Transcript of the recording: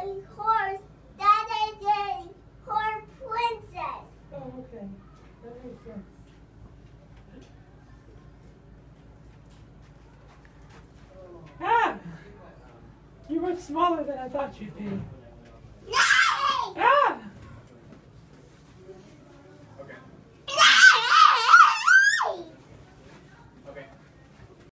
horse. Dad is a horse princess. Oh, okay. That makes sense. Ah! You're much smaller than I thought you'd be.